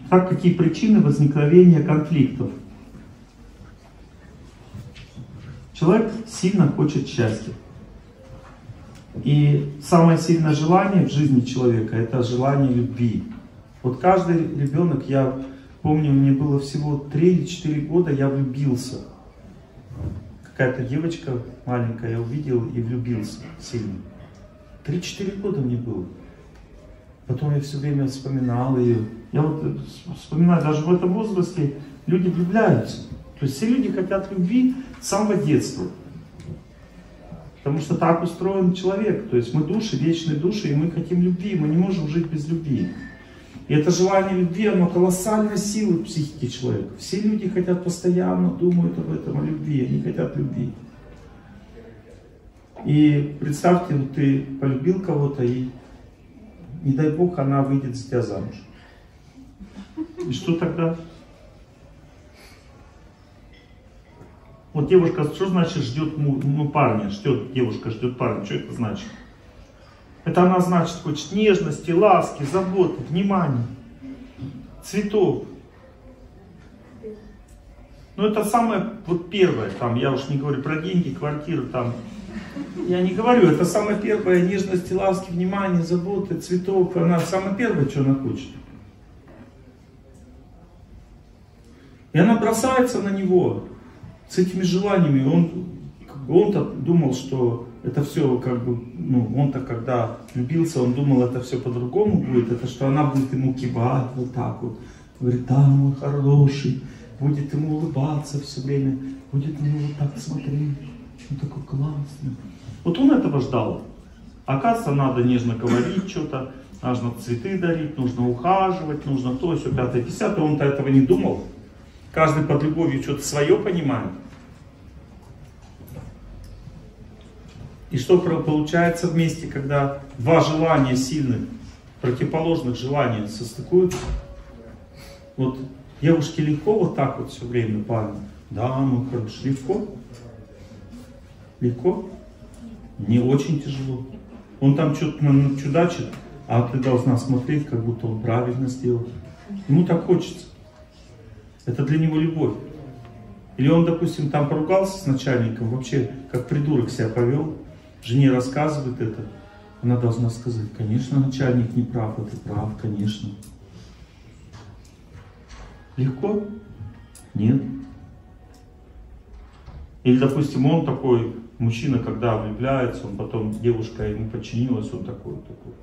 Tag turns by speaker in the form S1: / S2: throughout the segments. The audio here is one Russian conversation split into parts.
S1: Так, какие причины возникновения конфликтов? Человек сильно хочет счастья. И самое сильное желание в жизни человека — это желание любви. Вот каждый ребенок, я помню, мне было всего 3 или 4 года, я влюбился. Какая-то девочка маленькая, я увидел и влюбился сильно. 3-4 года мне было. Потом я все время вспоминал ее. Я вот вспоминаю, даже в этом возрасте люди влюбляются. То есть все люди хотят любви с самого детства. Потому что так устроен человек. То есть мы души, вечные души, и мы хотим любви. Мы не можем жить без любви. И это желание любви, оно колоссальной силы в психике человека. Все люди хотят постоянно, думают об этом, о любви. Они хотят любви. И представьте, вот ты полюбил кого-то, и не дай Бог, она выйдет за тебя замуж. И что тогда? Вот девушка, что значит ждет парня? Девушка ждет парня. Что это значит? Это она, значит, хочет нежности, ласки, заботы, внимания, цветов. Ну это самое вот первое, там, я уж не говорю про деньги, квартиры, там. Я не говорю, это самое первое, нежности, ласки, внимания, заботы, цветов. Она самое первое, что она хочет. И она бросается на него с этими желаниями. Он-то думал, что это все как бы, ну, он-то когда влюбился, он думал, это все по-другому будет. Это что она будет ему кивать вот так вот. Говорит, да, мой хороший. Будет ему улыбаться все время. Будет на него вот так смотреть. Он такой классный. Вот он этого ждал. Оказывается, надо нежно говорить что-то. Нужно цветы дарить, нужно ухаживать, нужно то, все, 5-10. Он-то этого не думал. Каждый под любовью что-то свое понимает. И что получается вместе, когда два желания сильных, противоположных желания состыкуются? Вот девушке легко вот так вот все время, парню. Да, мой хороший, легко. Легко? Не очень тяжело. Он там что-то чудачит, а ты должна смотреть, как будто он правильно сделал. Ему так хочется. Это для него любовь. Или он, допустим, там поругался с начальником, вообще как придурок себя повел, жене рассказывает это, она должна сказать, конечно, начальник не прав, а ты прав, конечно. Легко? Нет. Или, допустим, он такой, мужчина, когда влюбляется, он потом, девушка ему подчинилась, он такой.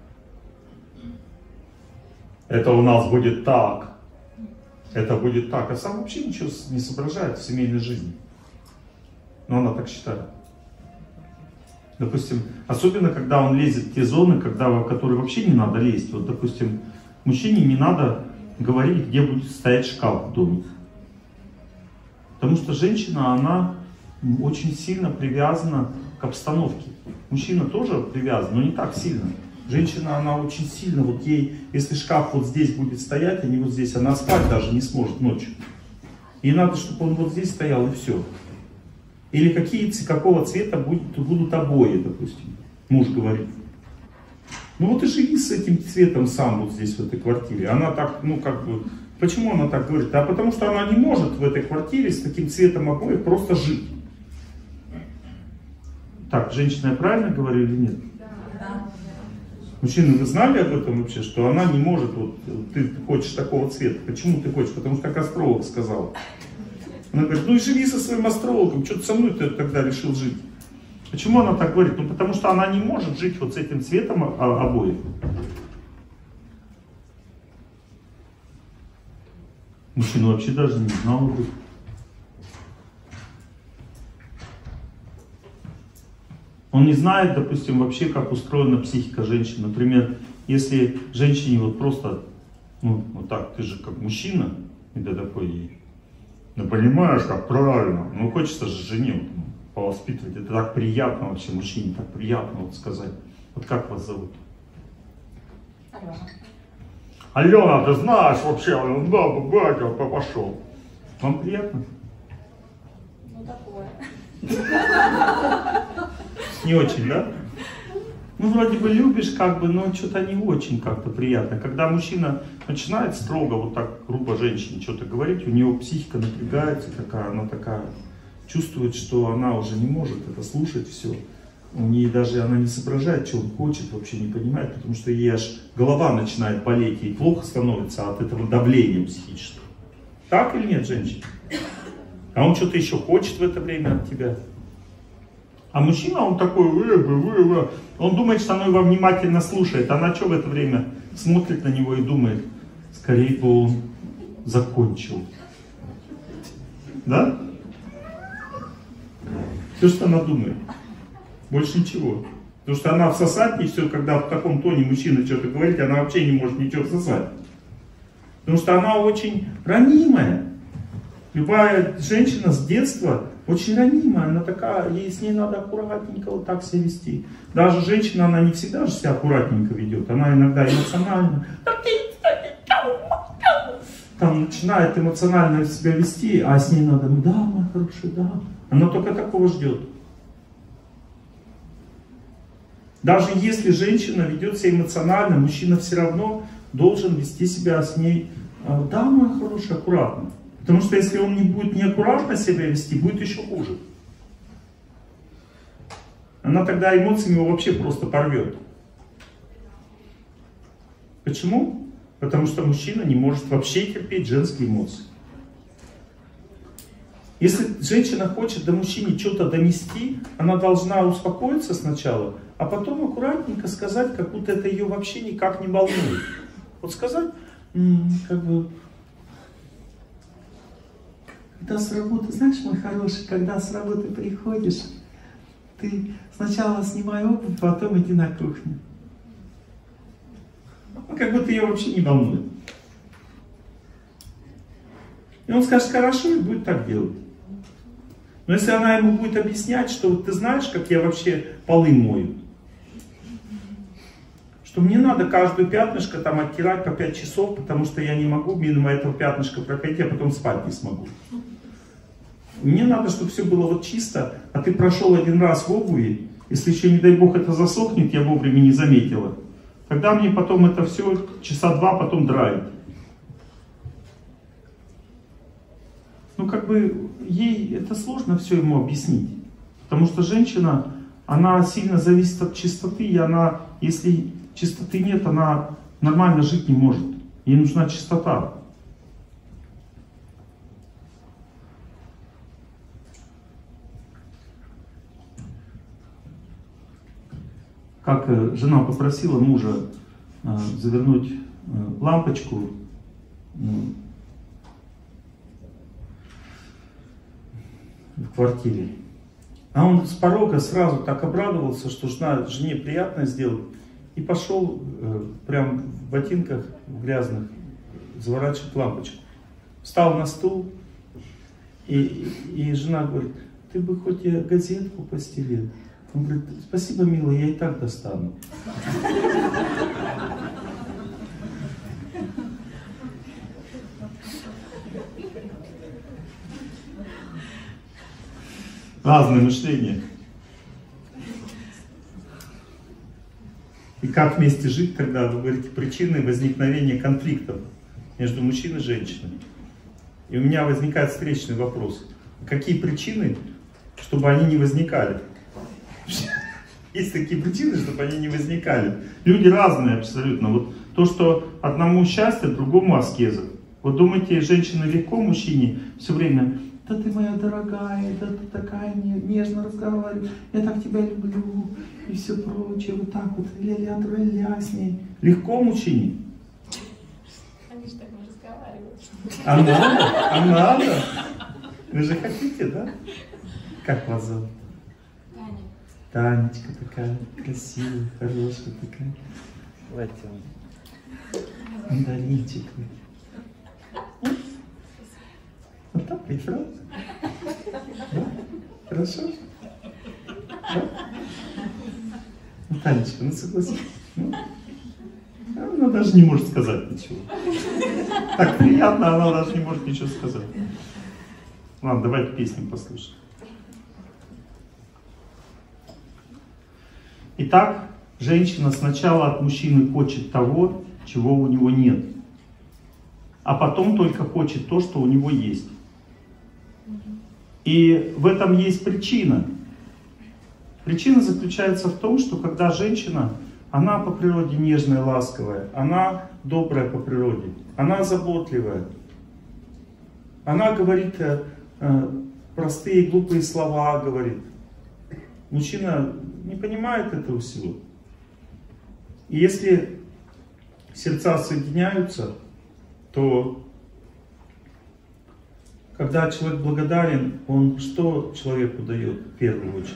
S1: Это у нас будет так. Это будет так. А сам вообще ничего не соображает в семейной жизни. Но она так считает. Допустим, особенно когда он лезет в те зоны, в которые вообще не надо лезть. Вот, допустим, мужчине не надо говорить, где будет стоять шкаф в доме. Потому что женщина, она очень сильно привязана к обстановке. Мужчина тоже привязан, но не так сильно. Женщина, она очень сильно, вот ей, если шкаф вот здесь будет стоять, а не вот здесь, она спать даже не сможет ночью. Ей надо, чтобы он вот здесь стоял, и все. Или какого цвета будут обои, допустим, муж говорит. Ну вот и живи с этим цветом сам вот здесь, в этой квартире. Она так, ну как бы, почему она так говорит? А потому что она не может в этой квартире с таким цветом обоев просто жить. Так, женщина, я правильно говорю или нет? Мужчины, вы знали об этом вообще, что она не может, вот ты хочешь такого цвета. Почему ты хочешь? Потому что так астролог сказал. Она говорит, ну и живи со своим астрологом, что ты со мной тогда решил жить? Почему она так говорит? Ну потому что она не может жить вот с этим цветом обоев. Мужчина вообще даже не знал об этом. Он не знает, допустим, вообще, как устроена психика женщины. Например, если женщине вот просто, ну, вот так, ты же как мужчина, и ты такой ей, ну, понимаешь, как правильно, ну, хочется же жене вот, повоспитывать, это так приятно вообще, мужчине так приятно вот сказать. Вот как вас зовут?
S2: Алена.
S1: Алена, ты знаешь вообще, батя пошел. Вам приятно?
S2: Ну, такое.
S1: Не очень, да? ну вроде бы любишь, как бы, но что-то не очень как-то приятно. Когда мужчина начинает строго, вот так грубо женщине что-то говорить, у нее психика напрягается, такая, она такая, чувствует, что она уже не может это слушать все. У нее даже она не соображает, что он хочет, вообще не понимает, потому что ей аж голова начинает болеть, ей плохо становится от этого давления психического. Так или нет, женщина? А он что-то еще хочет в это время от тебя. А мужчина, он такой, он думает, что она его внимательно слушает. Она что в это время смотрит на него и думает, скорее бы он закончил. Да? Все, что она думает. Больше ничего. Потому что она всосать не все, когда в таком тоне мужчина что-то говорит, она вообще не может ничего всосать. Потому что она очень ранимая. Любая женщина с детства очень ранимая, она такая, с ней надо аккуратненько вот так себя вести. Даже женщина, она не всегда же себя аккуратненько ведет, она иногда эмоционально там начинает эмоционально себя вести, а с ней надо, да, моя хорошая, да. Она только такого ждет. Даже если женщина ведет себя эмоционально, мужчина все равно должен вести себя с ней, да, моя хорошая, аккуратно. Потому что если он не будет неаккуратно себя вести, будет еще хуже. Она тогда эмоциями его вообще просто порвет. Почему? Потому что мужчина не может вообще терпеть женские эмоции. Если женщина хочет до мужчины что-то донести, она должна успокоиться сначала, а потом аккуратненько сказать, как будто это ее вообще никак не волнует. Вот сказать, как бы... Когда с работы, знаешь, мой хороший, когда с работы приходишь, ты сначала снимай обувь, потом иди на кухню. Ну, как будто ее вообще не волнует. И он скажет, хорошо, и будет так делать. Но если она ему будет объяснять, что ты знаешь, как я вообще полы мою, что мне надо каждую пятнышко там оттирать по 5 часов, потому что я не могу мимо этого пятнышка проходить, а потом спать не смогу. Мне надо, чтобы все было вот чисто, а ты прошел один раз в обуви, если еще, не дай бог, это засохнет, я вовремя не заметила, тогда мне потом это все часа 2 потом драить. Ну, как бы, ей это сложно все ему объяснить, потому что женщина, она сильно зависит от чистоты, и она, если чистоты нет, она нормально жить не может, ей нужна чистота. Как жена попросила мужа завернуть лампочку в квартире. А он с порога сразу так обрадовался, что жене приятно сделать. И пошел прям в ботинках грязных заворачивать лампочку. Встал на стул, и жена говорит, ты бы хоть и газетку постелил. Он говорит, спасибо, милый, я и так достану. Разное мышление. И как вместе жить, когда вы говорите причины возникновения конфликтов между мужчиной и женщиной. И у меня возникает встречный вопрос. Какие причины, чтобы они не возникали? Есть такие причины, чтобы они не возникали. Люди разные абсолютно. Вот то, что одному счастье, другому аскеза. Вот думаете, женщина легко мужчине все время, да ты моя дорогая, да ты такая нежно разговариваешь, я так тебя люблю, и все прочее, вот так вот, ля-ля с ней. Легко мужчине?
S2: Они же так не разговаривают.
S1: А надо? А надо? Вы же хотите, да? Как вас зовут? Танечка такая красивая, хорошая такая. Давайте вам. Мандаринчик. Вот так ведь, правда? Да? Хорошо? Да? Ну, Танечка, ну согласись. Ну, она даже не может сказать ничего. Так приятно, она даже не может ничего сказать. Ладно, давайте песню послушаем. Итак, Женщина сначала от мужчины хочет того, чего у него нет, а потом только хочет то, что у него есть. И в этом есть причина. Причина заключается в том, что когда женщина, она по природе нежная, ласковая, она добрая по природе, она заботливая, она говорит простые глупые слова, говорит. Мужчина не понимает этого всего. И если сердца соединяются, то когда человек благодарен, он что человеку дает в первую очередь?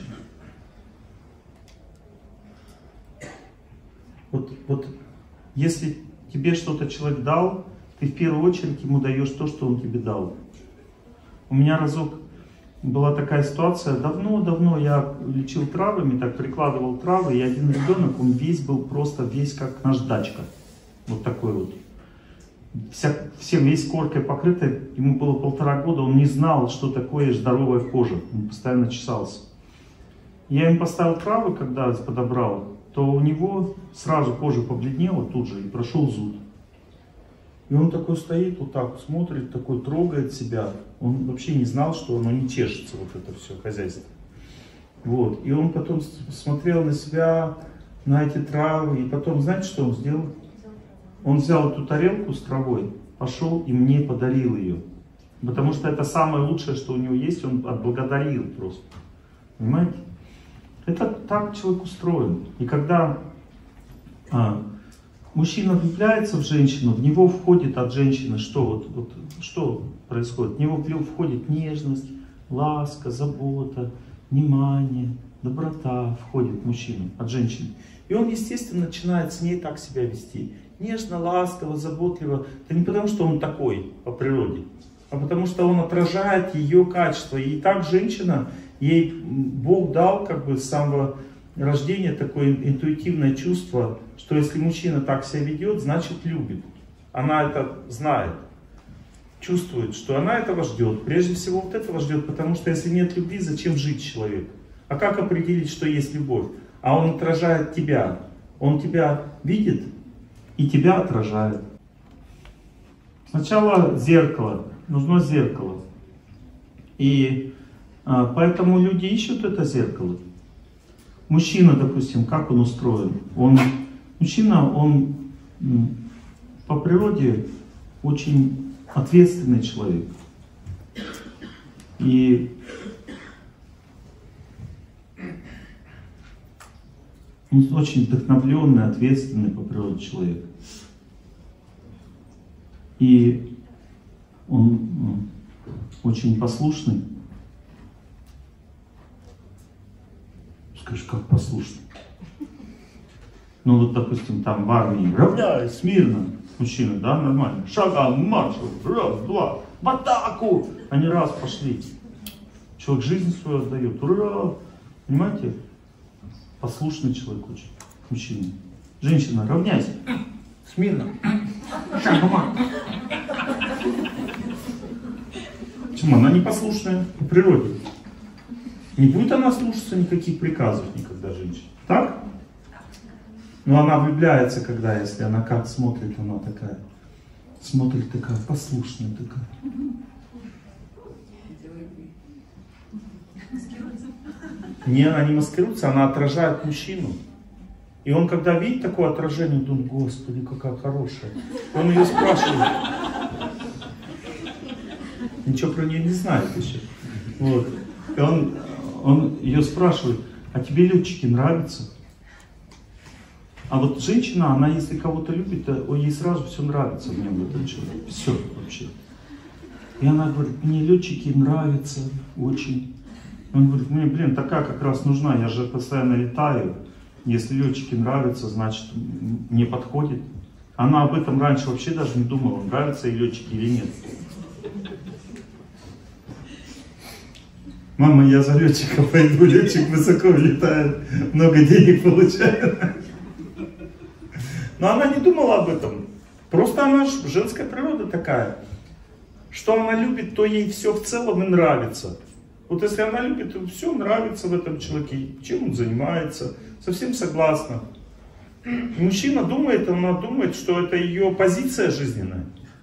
S1: Вот если тебе что-то человек дал, ты в первую очередь ему даешь то, что он тебе дал. У меня разок была такая ситуация, давно я лечил травами, так прикладывал травы, и один ребенок, он весь был просто весь как наждачка. Вот такой вот. Всем весь коркой покрытый, ему было 1,5 года, он не знал, что такое здоровая кожа, он постоянно чесался. Я ему поставил травы, когда подобрал, то у него сразу кожа побледнела тут же и прошел зуд. И он такой стоит, вот так смотрит, такой трогает себя. Он вообще не знал, что оно не чешется, вот это все хозяйство. Вот. И он потом смотрел на себя, на эти травы, и потом, знаете, что он сделал? Он взял эту тарелку с травой, пошел и мне подарил ее. Потому что это самое лучшее, что у него есть, он отблагодарил просто. Понимаете? Это так человек устроен. И когда мужчина влюбляется в женщину, в него входит от женщины что? Что происходит? В него входит нежность, ласка, забота, внимание, доброта входит в мужчину от женщины. И он, естественно, начинает с ней так себя вести. Нежно, ласково, заботливо. Это не потому, что он такой по природе, а потому что он отражает ее качество. И так женщина, ей Бог дал как бы с самого рождения такое интуитивное чувство, что если мужчина так себя ведет, значит любит. Она это знает, чувствует, что она этого ждет. Прежде всего вот этого ждет, потому что если нет любви, зачем жить человеку? А как определить, что есть любовь? А он отражает тебя. Он тебя видит и тебя отражает. Сначала зеркало. Нужно зеркало. И поэтому люди ищут это зеркало. Мужчина, допустим, как он устроен? Мужчина, он по природе очень ответственный человек. И он очень вдохновленный, ответственный по природе человек. И он очень послушный. Скажешь, как послушный? Ну вот, допустим, там в армии, равняй, смирно, мужчины, да, нормально, шагом, маршем, раз, два, в атаку! Они раз пошли. Человек жизнь свою отдает, ура! Понимаете? Послушный человек очень, мужчина. Женщина, равняйся, смирно, шагом, маршем. Почему? Она непослушная по природе. Не будет она слушаться никаких приказов никогда, женщина. Так? Но она влюбляется, когда, если она как смотрит, она такая, смотрит такая, послушная такая. Не, она не маскируется, она отражает мужчину. И он, когда видит такое отражение, думает, Господи, какая хорошая. Он ее спрашивает. Ничего про нее не знает еще. Вот. И он ее спрашивает, а тебе летчики нравятся? А вот женщина, она если кого-то любит, то ей сразу все нравится в нем, этот человек. Все вообще. И она говорит, мне летчики нравятся очень. Он говорит, мне, блин, такая как раз нужна, я же постоянно летаю. Если летчики нравятся, значит мне подходит. Она об этом раньше вообще даже не думала, нравятся ей летчики или нет. Мама, я за летчика пойду, летчик высоко летает, много денег получает. Но она не думала об этом. Просто она женская природа такая. Что она любит, то ей все в целом и нравится. Вот если она любит, то все нравится в этом человеке. Чем он занимается, совсем согласна. И мужчина думает, она думает, что это ее позиция жизненная.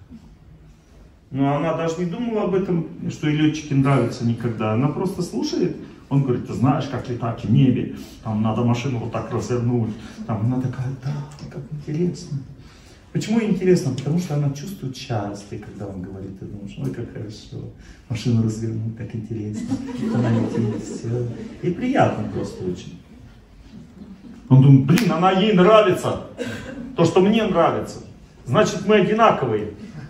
S1: Но она даже не думала об этом, что ей летчики нравятся никогда. Она просто слушает. Он говорит, ты знаешь, как летать в небе, там надо машину вот так развернуть. Там она такая, да, как интересно. Почему интересно? Потому что она чувствует счастье, когда он говорит, ты думаешь, ой, как хорошо, машину развернуть, так интересно. Она летит, все. И приятно просто очень. Он думает, блин, она ей нравится. То, что мне нравится. Значит, мы одинаковые.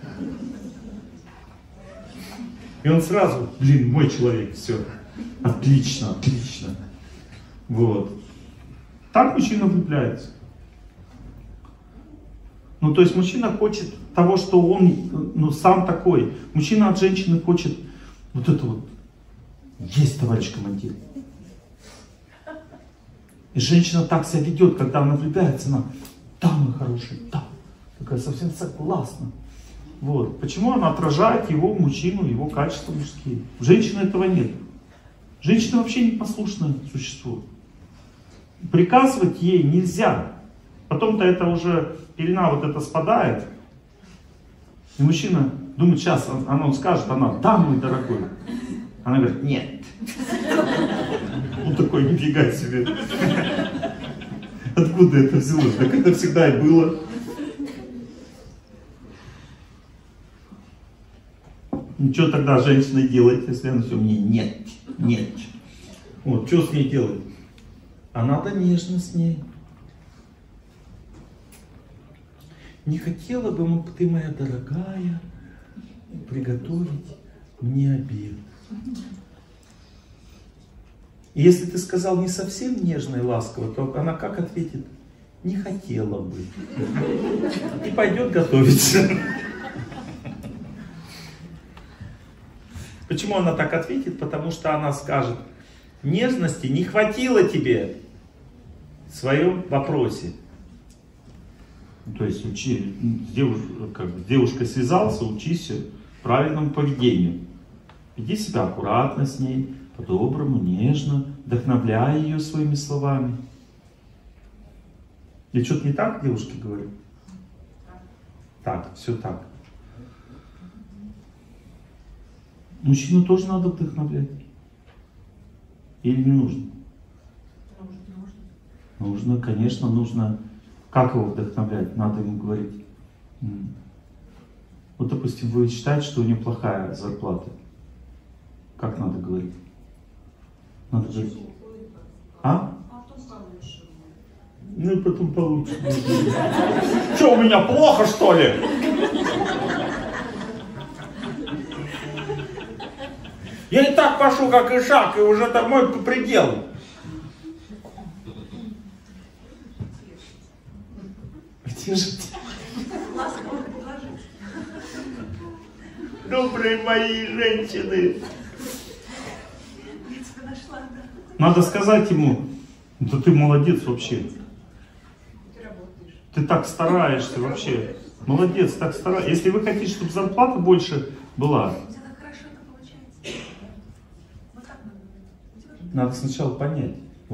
S1: И он сразу, блин, мой человек, все. Отлично, отлично. Вот. Так мужчина влюбляется. Ну, то есть мужчина хочет того, что он, ну, сам такой. Мужчина от женщины хочет вот это вот. Есть, товарищ командир. И женщина так себя ведет, когда она влюбляется, она, да, мой хороший, да. Такая совсем согласна. Вот. Почему она отражает его, мужчину, его качества мужские? У женщины этого нет. Женщина вообще непослушное существо. Приказывать ей нельзя. Потом-то это уже пелена вот эта спадает. И мужчина думает, сейчас он скажет, она, да, мой дорогой. Она говорит, нет. Он такой, нифига себе. Откуда это взялось? Так это всегда и было. Ну, что тогда женщина делает, если она все мне нет, нет. Вот, что с ней делать? А надо нежно с ней. Не хотела бы ты, моя дорогая, приготовить мне обед. И если ты сказал не совсем нежно и ласково, то она как ответит? Не хотела бы. И пойдет готовиться. Почему она так ответит? Потому что она скажет, нежности не хватило тебе в своем вопросе. То есть с девушкой связался, учись правильному поведению. Веди себя аккуратно с ней, по-доброму, нежно, вдохновляя ее своими словами. Я что-то не так девушке говорю? Так, все так. Мужчину тоже надо вдохновлять? Или не нужно? Нужно, конечно, нужно. Как его вдохновлять? Надо ему говорить. Вот, допустим, вы считаете, что у него плохая зарплата. Как надо говорить? Надо говорить. А? Ну и потом получше. Что, у меня плохо, что ли? Я и так пошу, как и шаг, и уже там мой предел. Добрые мои женщины. Надо сказать ему, да ты молодец вообще. Ты так стараешься вообще. Молодец, так стараешься. Если вы хотите, чтобы зарплата больше была, надо сначала понять.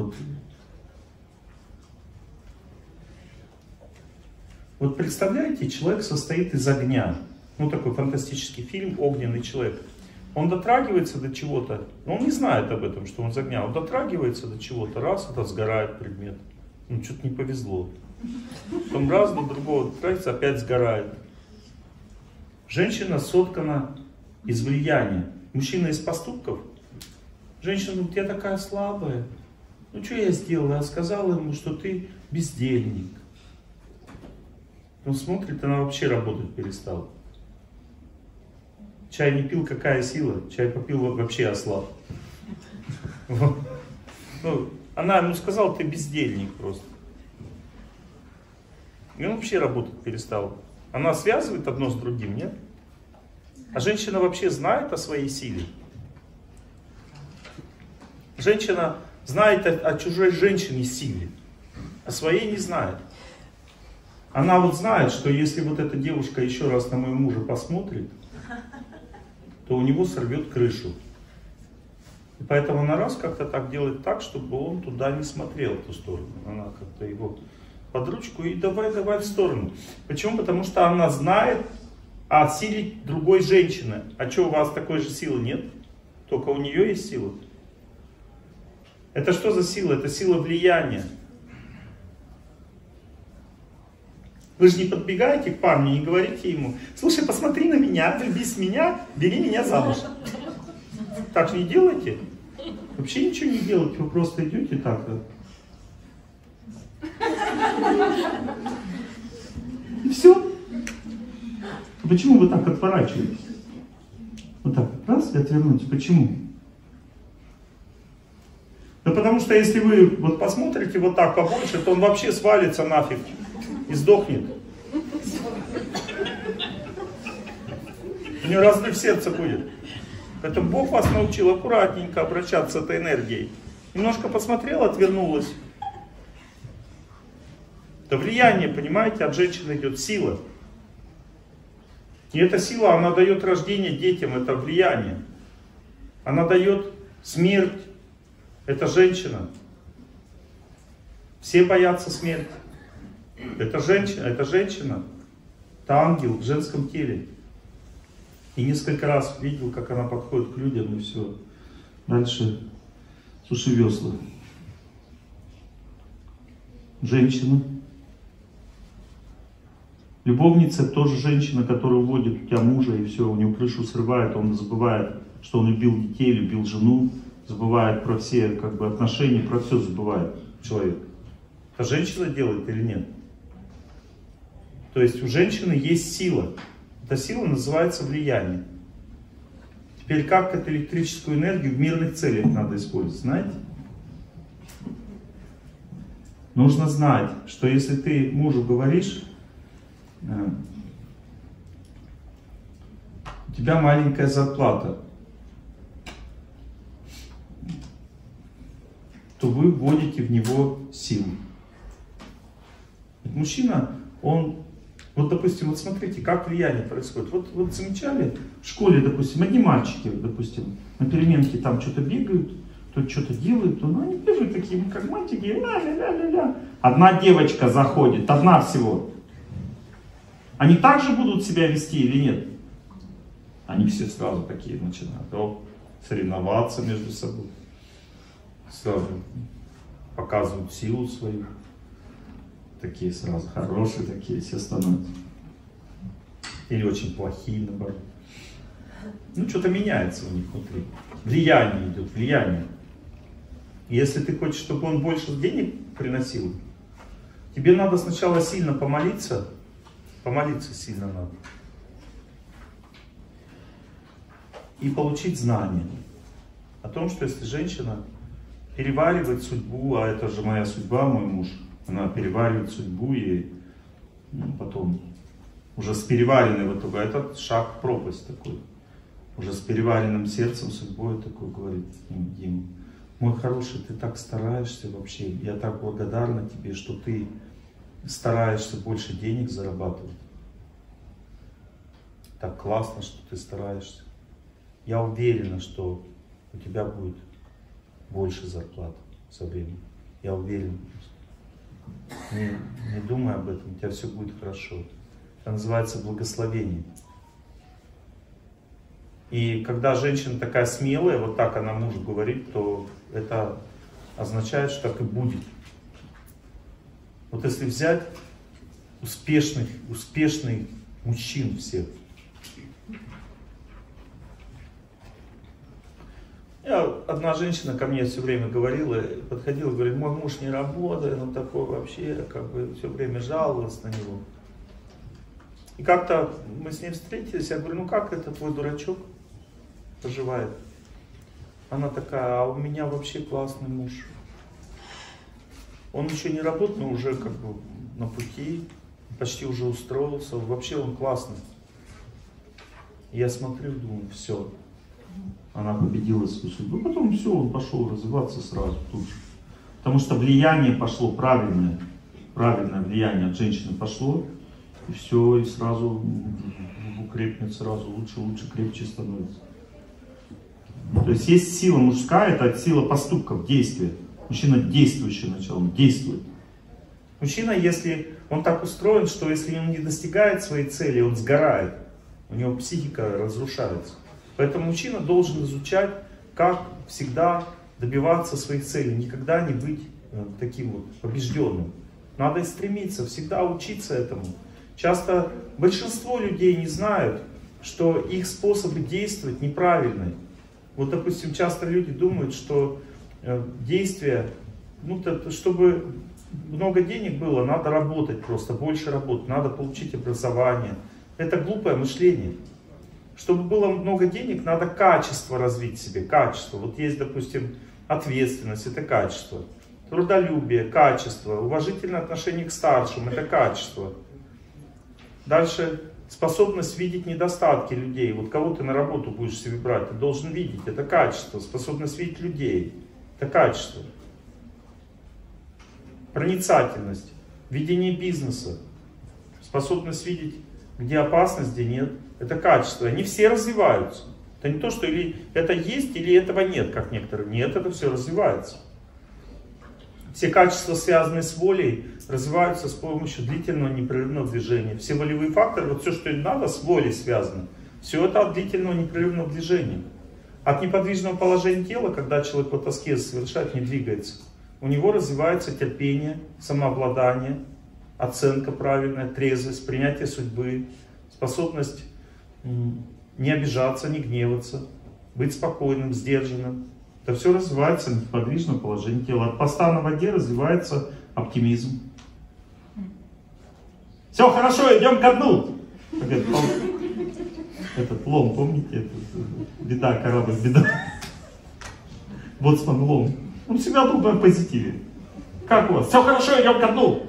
S1: Вот представляете, человек состоит из огня. Ну, такой фантастический фильм «Огненный человек». Он дотрагивается до чего-то, но он не знает об этом, что он из огня. Он дотрагивается до чего-то, раз, это сгорает предмет. Ну, что-то не повезло. Потом раз до другого дотрагивается, опять сгорает. Женщина соткана из влияния. Мужчина из поступков. Женщина говорит, я такая слабая. Ну, что я сделала? Я сказала ему, что ты бездельник. Он смотрит, она вообще работать перестала. Чай не пил, какая сила? Чай попил, вообще ослаб. Вот. Ну, она ему сказала, ты бездельник просто. И он вообще работать перестал. Она связывает одно с другим, нет? А женщина вообще знает о своей силе. Женщина знает о чужой женщине силе, а своей не знает. Она вот знает, что если вот эта девушка еще раз на моего мужа посмотрит, то у него сорвет крышу. И поэтому она раз как-то так делает так, чтобы он туда не смотрел, в ту сторону. Она как-то его под ручку и давай в сторону. Почему? Потому что она знает о силе другой женщины. А что, у вас такой же силы нет? Только у нее есть сила. Это что за сила? Это сила влияния. Вы же не подбегаете к парню, не говорите ему: слушай, посмотри на меня, влюбись в меня, бери меня замуж. Так же не делайте. Вообще ничего не делайте, вы просто идете так. И все. Почему вы так отворачиваетесь? Вот так, раз и отвернуть. Почему? Да потому что если вы вот посмотрите вот так побольше, то он вообще свалится нафиг и сдохнет. У него разрыв сердца будет. Поэтому Бог вас научил аккуратненько обращаться с этой энергией. Немножко посмотрел, отвернулась. Это влияние, понимаете, от женщины идет сила. И эта сила, она дает рождение детям, это влияние. Она дает смерть. Это женщина. Все боятся смерти. Это женщина, это ангел в женском теле. И несколько раз видел, как она подходит к людям, и все. Дальше суши весла. Женщина. Любовница тоже женщина, которая уводит у тебя мужа, и все, у него крышу срывает, он забывает, что он любил детей, любил жену, забывает про все отношения, про все забывает человек. Это женщина делает или нет? То есть у женщины есть сила. Эта сила называется влияние. Теперь как эту электрическую энергию в мирных целях надо использовать, знаете? Нужно знать, что если ты мужу говоришь: у тебя маленькая зарплата, то вы вводите в него силу. Мужчина, он, вот допустим, вот смотрите, как влияние происходит. Вот замечали, в школе, допустим, одни мальчики, допустим, на переменке там что-то бегают, то что-то делают, то они бегают такие, как мальчики, ля-ля-ля-ля-ля. Одна девочка заходит, одна всего. Они также будут себя вести или нет? Они все сразу такие начинают соревноваться между собой. Сразу показывают силу свою. Такие сразу хорошие, такие все становятся. Или очень плохие, наоборот. Ну, что-то меняется у них внутри. Влияние идет, влияние. И если ты хочешь, чтобы он больше денег приносил, тебе надо сначала сильно помолиться. Помолиться сильно надо. И получить знание о том, что если женщина переваривает судьбу, а это же моя судьба, мой муж, она переваривает судьбу и потом уже с переваренной в итоге, этот шаг в пропасть такой. Уже с переваренным сердцем, судьбой такой говорит: Дима, мой хороший, ты так стараешься вообще, я так благодарна тебе, что ты стараешься больше денег зарабатывать. Так классно, что ты стараешься. Я уверена, что у тебя будет больше зарплат со временем. Я уверен. Не думай об этом, у тебя все будет хорошо. Это называется благословение. И когда женщина такая смелая, вот так она мужу говорит, то это означает, что так и будет. Вот если взять успешных мужчин всех. Одна женщина ко мне все время говорила, подходила, говорит: мой муж не работает, он такой вообще, все время жаловалась на него. И как-то мы с ней встретились, я говорю: ну как это твой дурачок поживает? Она такая: а у меня вообще классный муж. Он еще не работает, но уже на пути, почти уже устроился, вообще он классный. Я смотрю, думаю, все. Она победила свою судьбу. Потом все, он пошел развиваться сразу тут же. Потому что влияние пошло правильное. Правильное влияние от женщины пошло. И все, и сразу укрепнет, сразу лучше, крепче становится. То есть есть сила мужская, это сила поступков, действия. Мужчина действующий начал, он действует. Мужчина, если он так устроен, что если он не достигает своей цели, он сгорает. У него психика разрушается. Поэтому мужчина должен изучать, как всегда добиваться своих целей. Никогда не быть таким вот побежденным. Надо и стремиться, всегда учиться этому. Часто большинство людей не знают, что их способы действовать неправильные. Вот, допустим, часто люди думают, что действия, чтобы много денег было, надо работать просто, больше работать, надо получить образование. Это глупое мышление. Чтобы было много денег, надо качество развить в себе, качество. Вот есть, допустим, ответственность, это качество. Трудолюбие, качество. Уважительное отношение к старшим, это качество. Дальше способность видеть недостатки людей. Вот кого ты на работу будешь себе брать, ты должен видеть, это качество. Способность видеть людей, это качество. Проницательность, ведение бизнеса, способность видеть, где опасность, где нет. Это качество. Они все развиваются. Это не то, что или это есть, или этого нет, как некоторые. Нет, это все развивается. Все качества, связанные с волей, развиваются с помощью длительного непрерывного движения. Все волевые факторы, вот все, что им надо, с волей связано. Все это от длительного непрерывного движения. От неподвижного положения тела, когда человек вот аскез совершает, не двигается, у него развивается терпение, самообладание, оценка правильная, трезвость, принятие судьбы, способность не обижаться, не гневаться, быть спокойным, сдержанным. Это все развивается в неподвижном положении тела. От поста на воде развивается оптимизм. Все хорошо, идем ко дну. Этот лом, помните? Беда, корабль, беда. Боцман лом. Он всегда был на позитиве. Как у вас? Все хорошо, идем ко дну.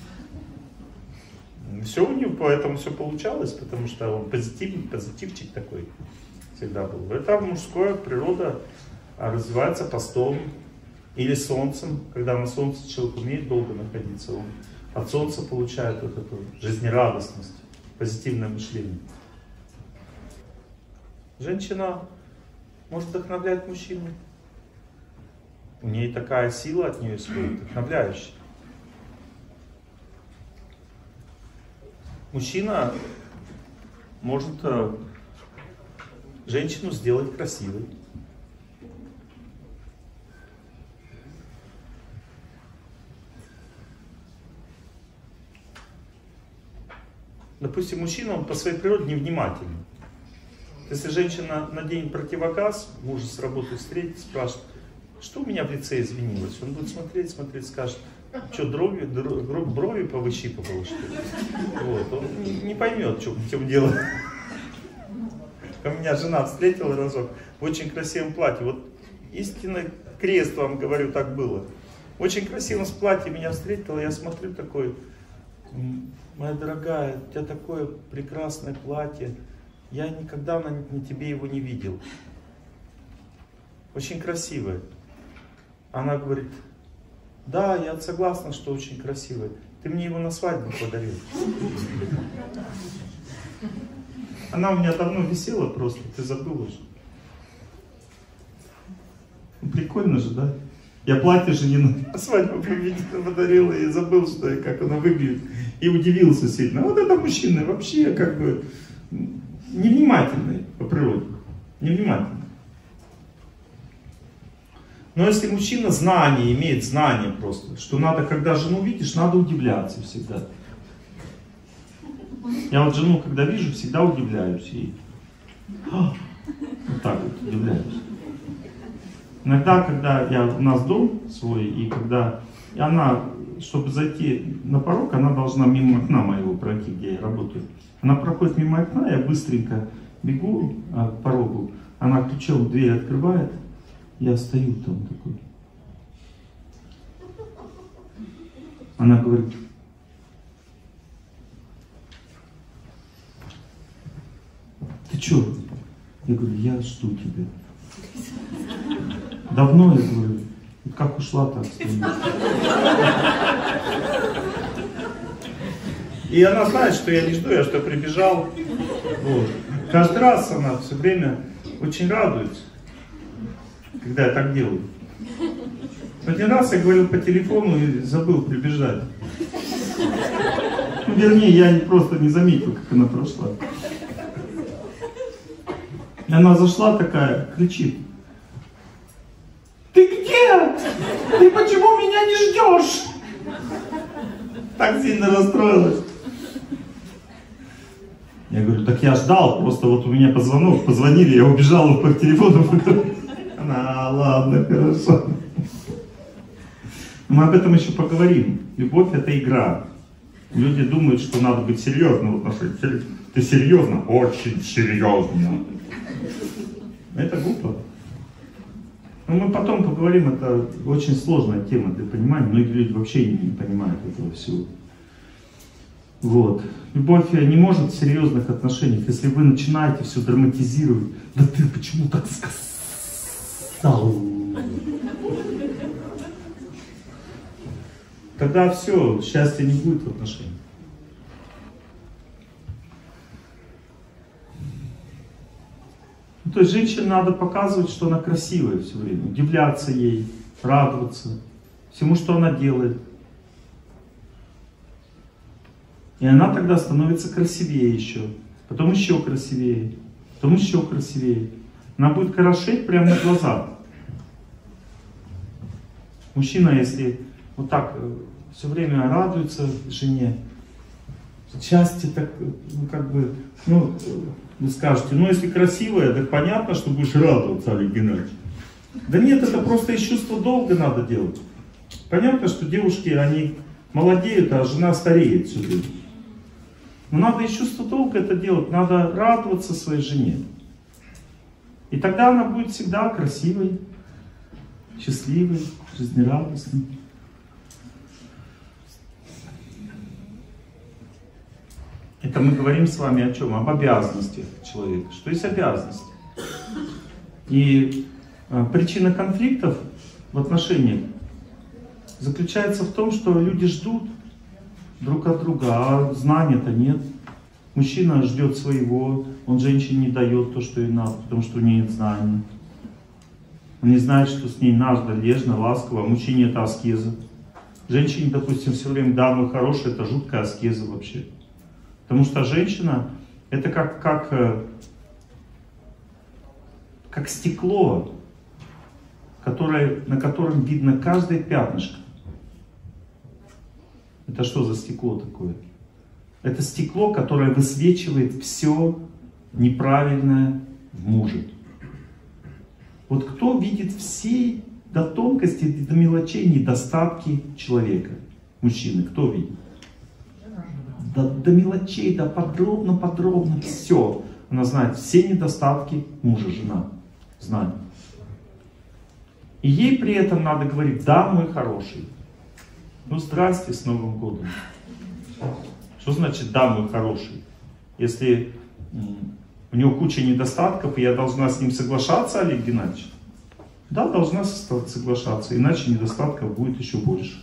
S1: Все у него, поэтому все получалось, потому что он позитивчик такой всегда был. Это мужская природа развивается постом или солнцем. Когда на солнце человек умеет долго находиться, он от солнца получает вот эту жизнерадостность, позитивное мышление. Женщина может вдохновлять мужчину. У нее такая сила от нее исходит, вдохновляющая. Мужчина может женщину сделать красивой. Допустим, мужчина, он по своей природе невнимательный. Если женщина наденет противогаз, мужа с работы встретит, спрашивает, что у меня в лице изменилось? Он будет смотреть, скажет, что брови повыщипывал, что ли? Вот. Он не поймет, в чем дело. У меня жена встретила разок в очень красивом платье. Вот истинно крест вам говорю, так было. В очень красивом платье меня встретила, я смотрю такой, моя дорогая, у тебя такое прекрасное платье, я никогда на тебе его не видел. Очень красивое. Она говорит, да, я согласна, что очень красивое. Ты мне его на свадьбу подарил. Она у меня давно висела просто, ты забыл уже. Прикольно же, да? Я платье жене на свадьбу подарил и забыл, что и как оно выглядит. И удивился сильно. Вот это мужчина вообще как бы невнимательный по природе. Невнимательный. Но если мужчина знание, имеет знание просто, что надо, когда жену видишь, надо удивляться всегда. Я вот жену, когда вижу, всегда удивляюсь ей. Вот так вот удивляюсь. Иногда, когда у нас дом свой, и когда и она, чтобы зайти на порог, она должна мимо окна моего пройти, где я работаю. Она проходит мимо окна, я быстренько бегу к порогу, она ключом дверь открывает, я стою там такой. Она говорит, ты чё? Я говорю, я жду тебя. Давно, я говорю, как ушла, так стою. И она знает, что я не жду, я что прибежал. Вот. Каждый раз она все время очень радуется, когда я так делаю. Один раз я говорил по телефону и забыл прибежать. Ну, вернее, я просто не заметил, как она прошла. И она зашла такая, кричит: ты где? Ты почему меня не ждешь? Так сильно расстроилась. Я говорю: так я ждал, просто вот у меня позвонили, я убежала по телефону. Она: ладно, хорошо. Мы об этом еще поговорим. Любовь — это игра. Люди думают, что надо быть серьезным в отношениях. Ты серьезно? Очень серьезно. Это глупо. Но мы потом поговорим, это очень сложная тема для понимания. Многие люди вообще не понимают этого всего. Вот. Любовь не может в серьезных отношениях, если вы начинаете все драматизировать. Да ты почему так сказал? Тогда все, счастья не будет в отношениях. Ну, то есть женщине надо показывать, что она красивая все время, удивляться ей, радоваться всему, что она делает. И она тогда становится красивее еще, потом еще красивее, потом еще красивее. Она будет хорошеть прямо на глазах. Мужчина, если вот так все время радуется жене, счастье так, ну как бы, ну, вы скажете: ну если красивая, так понятно, что будешь радоваться, Олег Геннадьевич. Да нет, это просто из чувства долга надо делать. Понятно, что девушки, они молодеют, а жена стареет все время. Но надо из чувства долга это делать, надо радоваться своей жене. И тогда она будет всегда красивой, счастливой, жизнерадостной. Это мы говорим с вами о чем? Об обязанностях человека. Что есть обязанность. И причина конфликтов в отношениях заключается в том, что люди ждут друг от друга, а знания-то нет. Мужчина ждет своего, он женщине не дает то, что ей надо, потому что у нее нет знаний. Он не знает, что с ней надо, нежно, ласково, а мужчине это аскеза. Женщине, допустим, все время: да, мой хороший, это жуткая аскеза вообще. Потому что женщина — это как стекло, на котором видно каждое пятнышко. Это что за стекло такое? Это стекло, которое высвечивает все неправильное в муже. Вот кто видит все до тонкости, до мелочей недостатки человека, мужчины, кто видит? До мелочей, до подробно все. Она знает все недостатки мужа, жена. Знает. И ей при этом надо говорить: да, мой хороший. Ну, здрасте, с Новым годом. Что значит да, мой хороший? Если у него куча недостатков, и я должна с ним соглашаться, Олег Геннадьевич? Да, должна соглашаться, иначе недостатков будет еще больше.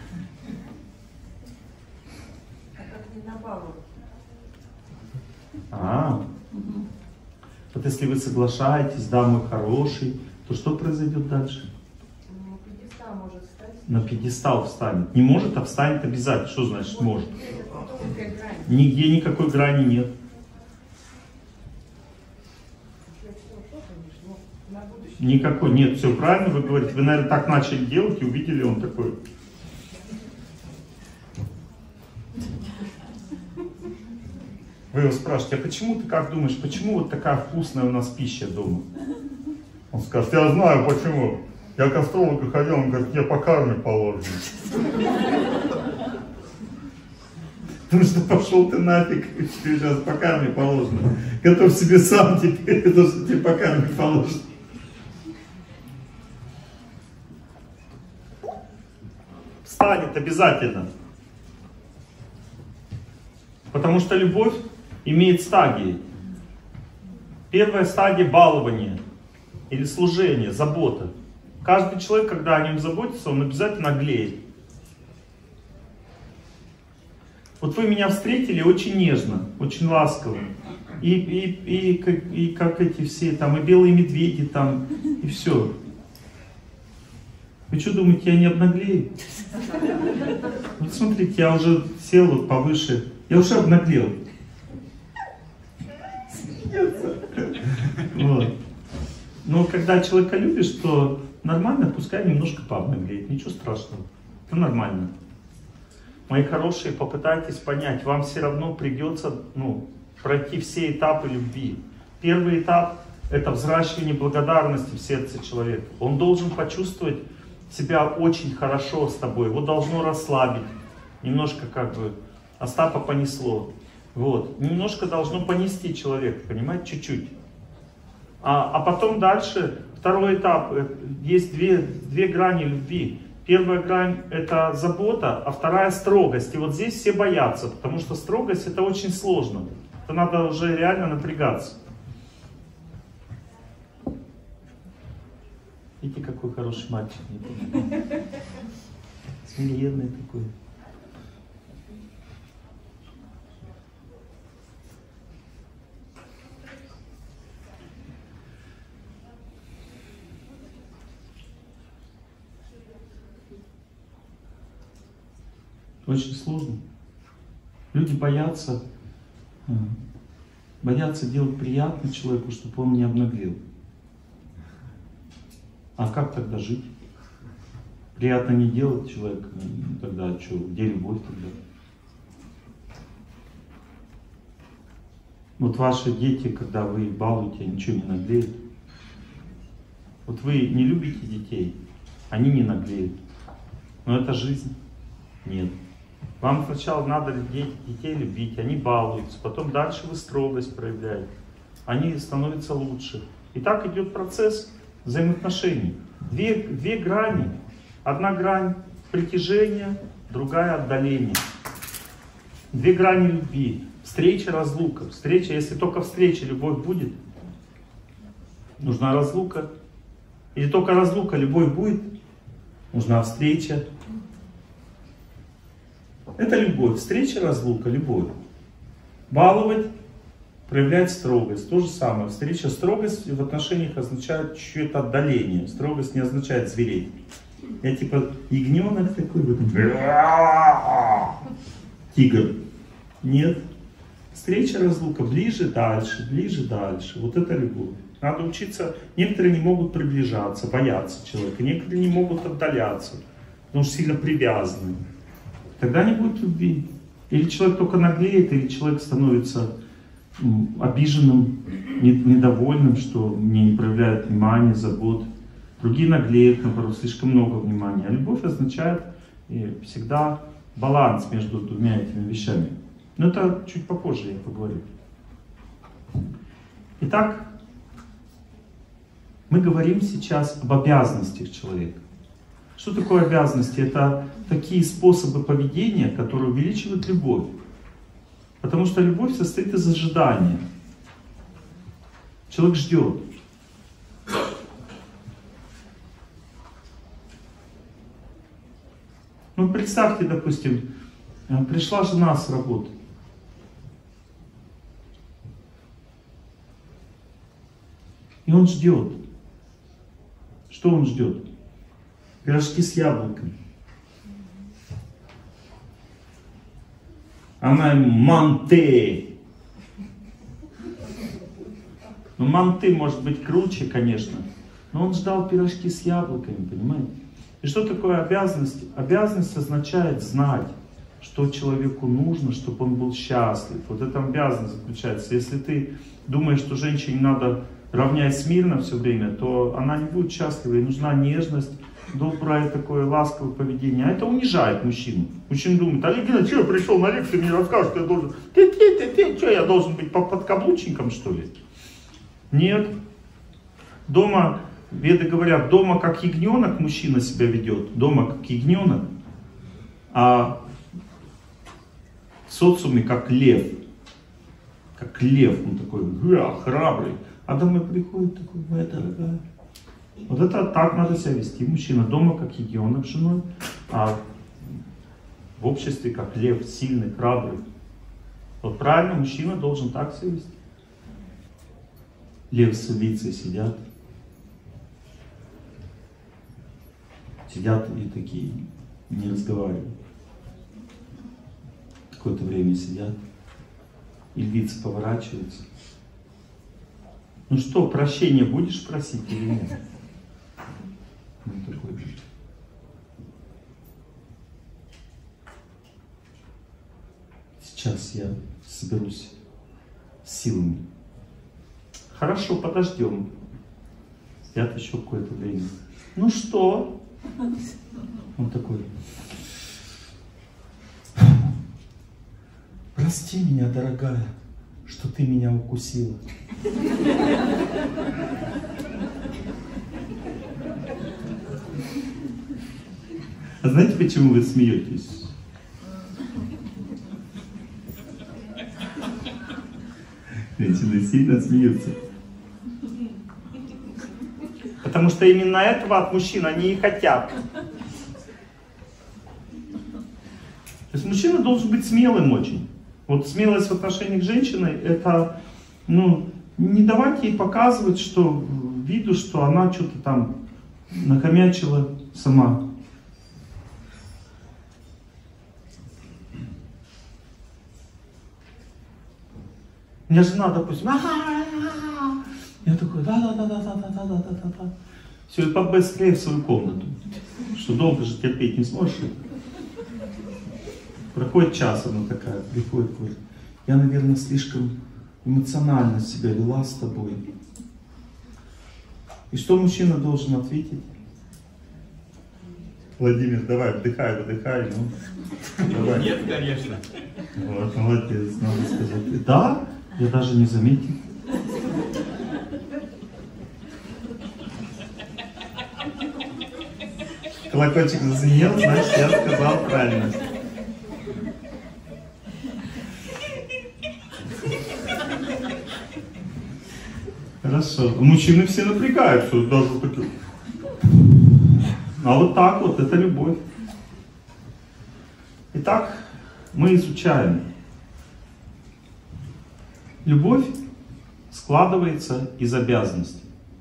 S1: Вот если вы соглашаетесь, да, мой хороший, то что произойдет дальше?
S2: На пьедестал может встать.
S1: На пьедестал встанет. Не может, а встанет обязательно. Что значит может? Нигде никакой грани нет. Никакой, нет, все правильно вы говорите. Вы, наверное, так начали делать и увидели, он такой. Вы его спрашиваете: а почему ты как думаешь, почему вот такая вкусная у нас пища дома? Он скажет: я знаю почему. Я к астрологу ходил, он говорит: мне по карме положено. Потому что пошел ты нафиг, тебе сейчас по карме положено. Готовь себе сам теперь, потому что тебе по карме положено. Встанет обязательно. Потому что любовь имеет стадии. Первая стадия — балование или служение, забота. Каждый человек, когда о нем заботится, он обязательно оглеет. Вот вы меня встретили очень нежно, очень ласково. И как эти все, там, и белые медведи, там, и все. Вы что думаете, я не обнаглею? Вот смотрите, я уже сел вот повыше. Я уже обнаглел. Смеется. Вот. Но когда человека любишь, то нормально, пускай немножко пообнаглеет. Ничего страшного. Это нормально. Мои хорошие, попытайтесь понять, вам все равно придется пройти все этапы любви. Первый этап — это взращивание благодарности в сердце человека. Он должен почувствовать себя очень хорошо с тобой, его должно расслабить. Немножко Остапа понесло. Вот. Немножко должно понести человека, понимаете, чуть-чуть. А потом дальше, второй этап, есть две грани любви. Первая грань — это забота, а вторая — строгость. И вот здесь все боятся, потому что строгость — это очень сложно. Это надо уже реально напрягаться. Видите, какой хороший мальчик. Смиренный такой. Очень сложно. Люди боятся делать приятно человеку, чтобы он не обнаглел. А как тогда жить? Приятно не делать человека, тогда что, где любовь тогда? Вот ваши дети, когда вы их балуете, ничего не наглеют. Вот вы не любите детей, они не наглеют. Но это жизнь. Нет. Вам сначала надо детей любить, они балуются, потом дальше вы строгость проявляете, они становятся лучше. И так идет процесс взаимоотношений. Две грани. Одна грань притяжения, другая отдаления. Две грани любви. Встреча, разлука. Встреча, если только встреча, любовь будет, нужна разлука. Или только разлука, любовь будет, нужна встреча. Это любовь. Встреча, разлука, любовь. Баловать, проявлять строгость. То же самое. Встреча, строгость в отношениях означает чуть-чуть отдаление. Строгость не означает звереть. Я типа ягненок такой, вот, тигр. Нет. Встреча, разлука, ближе, дальше, ближе, дальше. Вот это любовь. Надо учиться. Некоторые не могут приближаться, боятся человека. Некоторые не могут отдаляться, потому что сильно привязаны. Тогда не будет любви. Или человек только наглеет, или человек становится обиженным, недовольным, что мне не проявляют внимания, забот. Другие наглеют, наоборот, слишком много внимания. А любовь означает всегда баланс между двумя этими вещами. Но это чуть попозже я поговорю. Итак, мы говорим сейчас об обязанностях человека. Что такое обязанности? Это такие способы поведения, которые увеличивают любовь. Потому что любовь состоит из ожидания. Человек ждет. Ну, представьте, допустим, пришла жена с работы. И он ждет. Что он ждет? Пирожки с яблоками. Она ему манты. Ну, манты может быть круче, конечно. Но он ждал пирожки с яблоками, понимаете? И что такое обязанность? Обязанность означает знать, что человеку нужно, чтобы он был счастлив. Вот эта обязанность заключается. Если ты думаешь, что женщине надо равнять смирно все время, то она не будет счастлива. Ей нужна нежность, доброе такое ласковое поведение. А это унижает мужчину. Мужчина думает: Олег Геннадьевич, что я пришел на лекцию, мне расскажут, что я должен... Что, я должен быть подкаблучником, что ли? Нет. Дома, веды говорят, дома как ягненок мужчина себя ведет. Дома как ягненок. А в социуме как лев. Как лев, он такой храбрый. А домой приходит такой: моя дорогая. Вот это так надо себя вести. Мужчина дома как ягненок с женой, а в обществе как лев, сильный, храбрый. Вот правильно, мужчина должен так себя вести. Лев с львицей сидят. Сидят и такие, не разговаривают. какое-то время сидят, и львица поворачивается. Ну что, прощения будешь просить или нет? Ну, такой. Сейчас я соберусь с силами. Хорошо, подождем. Сидят еще какое-то время. Ну что? Он такой. Прости меня, дорогая, что ты меня укусила. А знаете, почему вы смеетесь? Женщины сильно смеются. Потому что именно этого от мужчин они и хотят. То есть мужчина должен быть смелым очень. Вот смелость в отношении к женщине, это, ну, не давать ей показывать, что виду, что она что-то там нахомячила сама. У меня жена, допустим, я такой, да. Все, и побыстрее в свою комнату, что долго же терпеть не сможешь. Проходит час, она такая, приходит, говорит, я, наверное, слишком эмоционально себя вела с тобой. И что мужчина должен ответить? Владимир, давай, вдыхай, выдыхай, ну. Давай.
S3: Нет, конечно.
S1: Вот, молодец, надо сказать. Да, я даже не заметил. Колокольчик зазвенел, значит, я сказал правильно. Хорошо. Мужчины все напрягаются, даже такие. А вот так вот, это любовь. Итак, мы изучаем. Любовь складывается из обязанностей.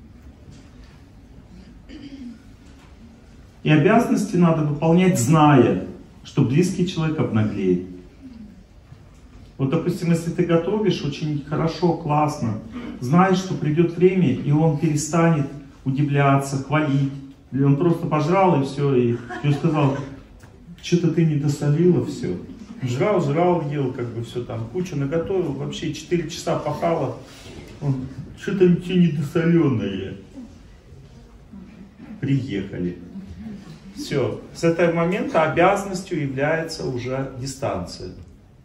S1: И обязанности надо выполнять, зная, что близкий человек обнаглеет. Вот, допустим, если ты готовишь очень хорошо, классно, знаешь, что придет время, и он перестанет удивляться, хвалить. Или он просто пожрал и все, и сказал, что-то ты не досолила все. Жрал, ел, как бы все там, кучу наготовил, вообще 4 часа пахало. Что-то ничего недосоленное. Приехали. Все. С этого момента обязанностью является уже дистанция.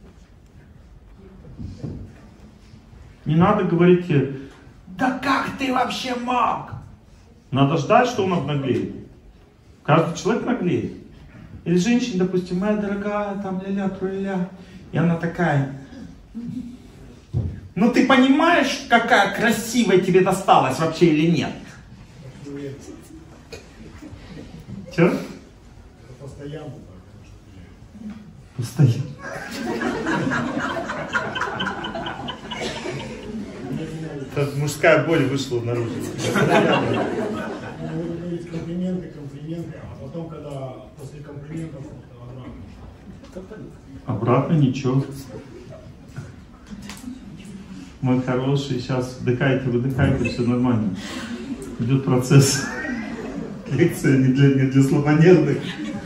S1: Не надо говорить, да как ты вообще мог? Надо ждать, что он обнаглеет. Каждый человек наглеет. Или женщина, допустим, моя дорогая, там ля-ля, и она такая, ну ты понимаешь, какая красивая тебе досталась вообще или нет? Че?
S3: Постоянно.
S1: Постоянно. Это мужская боль вышла наружу.
S3: Вы говорите комплименты, а потом, когда после комплиментов обратно.
S1: Обратно ничего. Мой хороший, сейчас вдыхайте, выдыхайте, все нормально. Идет процесс. Лекция не для слабонервных.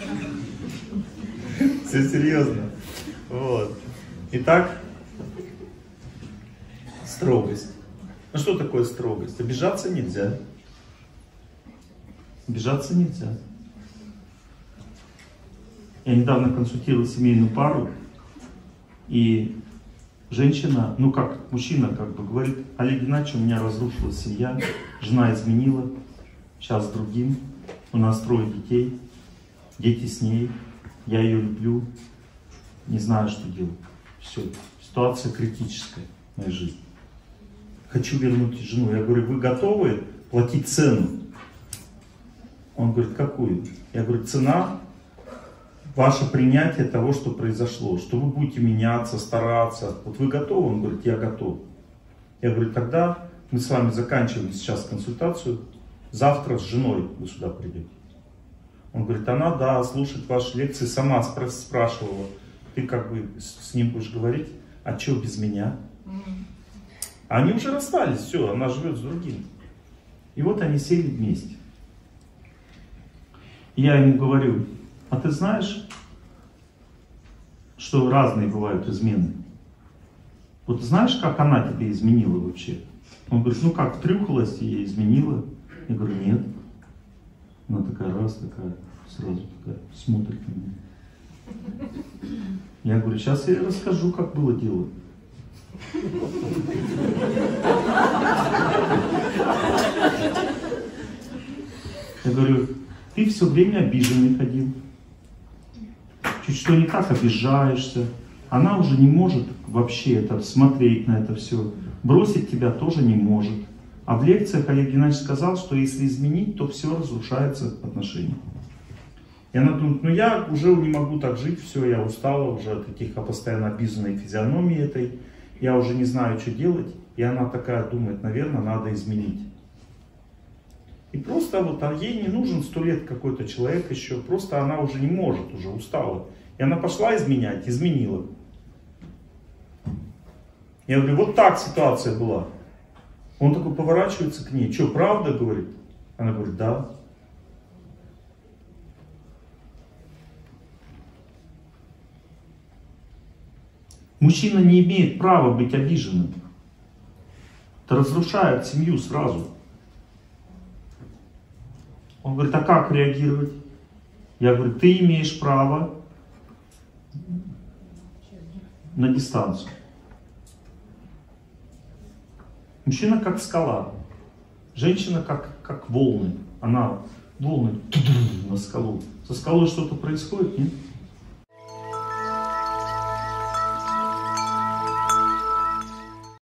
S1: Все серьезно. Вот. Итак, строгость. Ну что такое строгость? Обижаться нельзя. Обижаться нельзя. Я недавно консультировал семейную пару, и женщина, ну как, мужчина как бы говорит, Олег Геннадьевич, у меня разрушилась семья, жена изменила, сейчас с другим, у нас 3 детей, дети с ней, я ее люблю, не знаю, что делать. Все, ситуация критическая в моей жизни. Хочу вернуть жену. Я говорю, вы готовы платить цену? Он говорит, какую? Я говорю, цена ваше принятие того, что произошло, что вы будете меняться, стараться. Вот вы готовы? Он говорит, я готов. Я говорю, тогда мы с вами заканчиваем сейчас консультацию, завтра с женой вы сюда придете. Он говорит, она, да, слушает ваши лекции, сама спрашивала, ты как бы с ним будешь говорить, а что без меня? А они уже расстались, все, она живет с другим. И вот они сели вместе. И я ему говорю, а ты знаешь, что разные бывают измены? Вот знаешь, как она тебе изменила вообще? Он говорит, ну как, трюхалась и я изменила? Я говорю, нет. Она такая раз, такая, сразу такая, смотрит на меня. Я говорю, сейчас я расскажу, как было дело. Я говорю, ты все время обиженный ходил. Чуть что не так, обижаешься. Она уже не может вообще это смотреть на это все. Бросить тебя тоже не может. А в лекциях Олег Геннадьевич сказал, что если изменить, то все разрушается отношения. И она думает, ну я уже не могу так жить, все, я устала уже от этих постоянно обиженной физиономии этой. Я уже не знаю, что делать. И она такая думает, наверное, надо изменить. И просто вот, а ей не нужен 100 лет какой-то человек еще. Просто она уже не может, уже устала. И она пошла изменять, изменила. Я говорю, вот так ситуация была. Он такой поворачивается к ней. Что, правда, говорит? Она говорит, да. Мужчина не имеет права быть обиженным. Это разрушает семью сразу. Он говорит, а как реагировать? Я говорю, ты имеешь право на дистанцию. Мужчина как скала. Женщина как волны. Она волны на скалу. Со скалой что-то происходит, нет?